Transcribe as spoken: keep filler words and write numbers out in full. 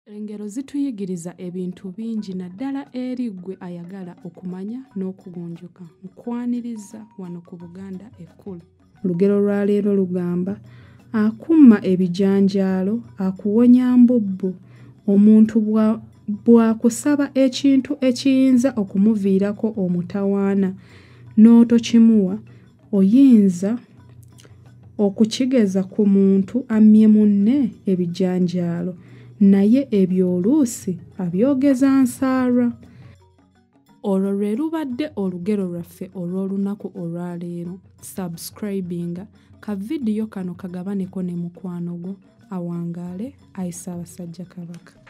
Engero zituyigiriza ebintu bingi naddala eri ggwe ayagala okumanya n'okugunjuka. Nkwaniriza wano ku Buganda Ekkula. Olugero lwa leero lugamba akumma ebijanjalo akuwonya mbubbu. Omuntu bw'akusaba ekintu ekiyinza okumuviirako omutawaana n'otokimuwa, oyinza okukigeza ku muntu ammye munne ebijanjalo, naye ebyo oluusi abyogeza nsaalwa. Olwo lwe lubadde olugero lwaffe olw'olunaku olwaleero. Subscribinga ka vidiyo kano kagabaneko ne mukwano gwo awangaale ayisa abasajja Kabaka.